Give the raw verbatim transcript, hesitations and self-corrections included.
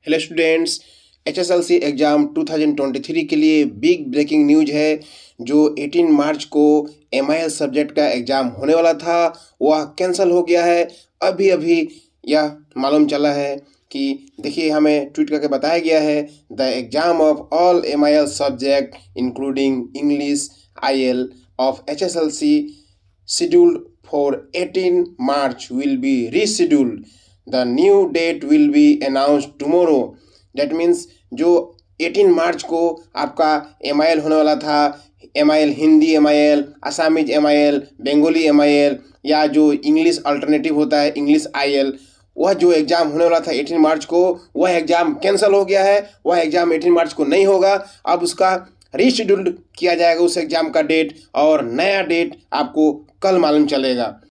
Hello students, H S L C exam दो हज़ार तेईस के लिए बिग ब्रेकिंग न्यूज़ है। जो अठारह मार्च को एम आई एल सब्जेक्ट का एग्ज़ाम होने वाला था वह कैंसिल हो गया है। अभी अभी यह मालूम चला है कि देखिए हमें ट्वीट करके बताया गया है, the exam of all M I L subject including English I L of H S L C scheduled for eighteenth March will be rescheduled. The new date will be announced tomorrow. That means जो अठारह मार्च को आपका M I L होने वाला था, M I L Hindi M I L, Assamese M I L, Bengali M I L या जो इंग्लिश अल्टरनेटिव होता है इंग्लिश आई एल, वह जो एग्ज़ाम होने वाला था अठारह मार्च को वह एग्ज़ाम कैंसिल हो गया है। वह एग्ज़ाम अठारह मार्च को नहीं होगा। अब उसका रीशेड्यूल्ड किया जाएगा उस एग्ज़ाम का डेट, और नया डेट आपको कल मालूम चलेगा।